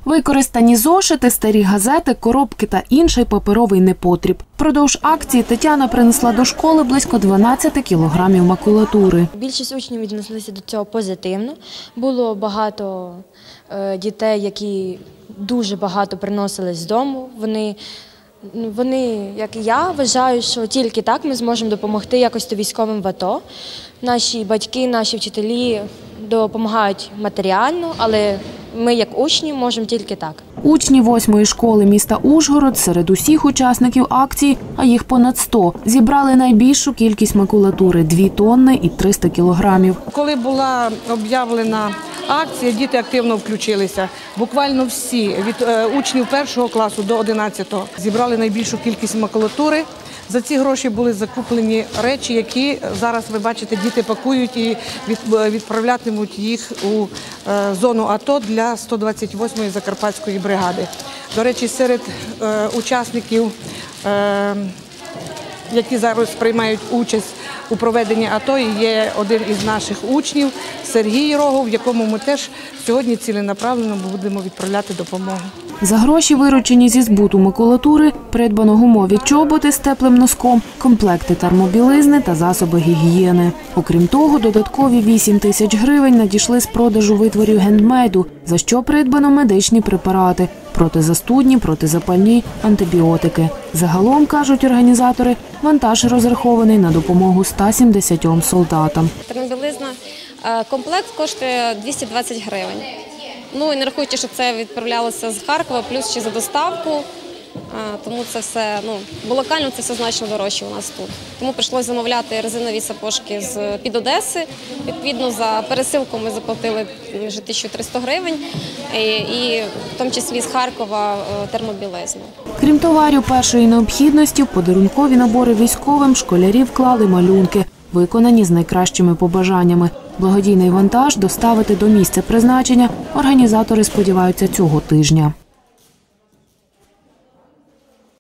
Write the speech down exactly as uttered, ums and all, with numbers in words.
Використані зошити, старі газети, коробки та інший паперовий непотріб. Впродовж акції Тетяна принесла до школи близько дванадцяти кілограмів макулатури. Більшість учнів віднеслися до цього позитивно. Було багато дітей, які дуже багато приносили з дому. Вони, вони, як і я, вважають, що тільки так ми зможемо допомогти якось військовим в АТО. Наші батьки, наші вчителі допомагають матеріально, але ми, як учні, можемо тільки так. Учні восьмої школи міста Ужгород серед усіх учасників акції, а їх понад сто, зібрали найбільшу кількість макулатури – дві тонни і триста кілограмів. Коли була об'явлена акція, діти активно включилися. Буквально всі, від учнів першого класу до одинадцятого, зібрали найбільшу кількість макулатури. За ці гроші були закуплені речі, які зараз, ви бачите, діти пакують і відправлятимуть їх у зону АТО для сто двадцять восьмої Закарпатської бригади. До речі, серед учасників, які зараз приймають участь у проведенні АТО, є один із наших учнів – Сергій Рогов, якому ми теж сьогодні ціленаправленно будемо відправляти допомогу. За гроші, виручені зі збуту макулатури, придбано гумові чоботи з теплим носком, комплекти термобілизни та засоби гігієни. Окрім того, додаткові вісім тисяч гривень надійшли з продажу витворів гендмейду, за що придбано медичні препарати – протизастудні, протизапальні, антибіотики. Загалом, кажуть організатори, вантаж розрахований на допомогу ста сімдесятьом солдатам. Термобілизна комплект коштує двісті двадцять гривень. Ну і не рахуючи, що це відправлялося з Харкова, плюс ще за доставку, тому це все, ну, бо локально це все значно дорожче у нас тут. Тому прийшлося замовляти резинові сапожки з-під Одеси. Відповідно, за пересилку ми заплатили вже тисячу триста гривень, і, і в тому числі з Харкова термобілизну. Крім товарів першої необхідності, в подарункові набори військовим школярі вклали малюнки, виконані з найкращими побажаннями. Благодійний вантаж доставити до місця призначення організатори сподіваються цього тижня.